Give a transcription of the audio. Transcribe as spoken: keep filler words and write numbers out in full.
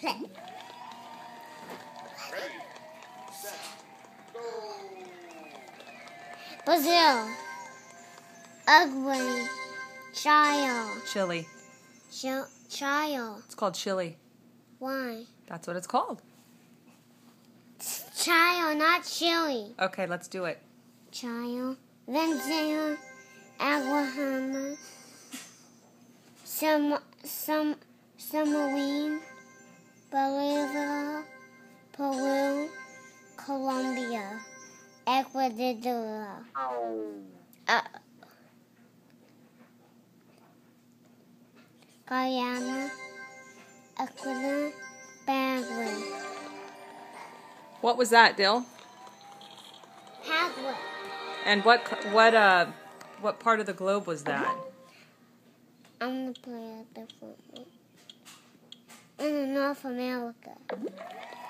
Play. Ready, set, go. Brazil. Ugly. Child. Chili. Ch- child. It's called chili. Why? That's what it's called. Child, not chili. Okay, let's do it. Child. Venezuela. Aguahama. Some, some, submarine. Bolivia. Peru. Colombia. Ecuador. Uh, Guyana. Ecuador. Paraguay. What was that, Dill? Paraguay. And what what uh what part of the globe was that? I'm gonna play a different one. In North America.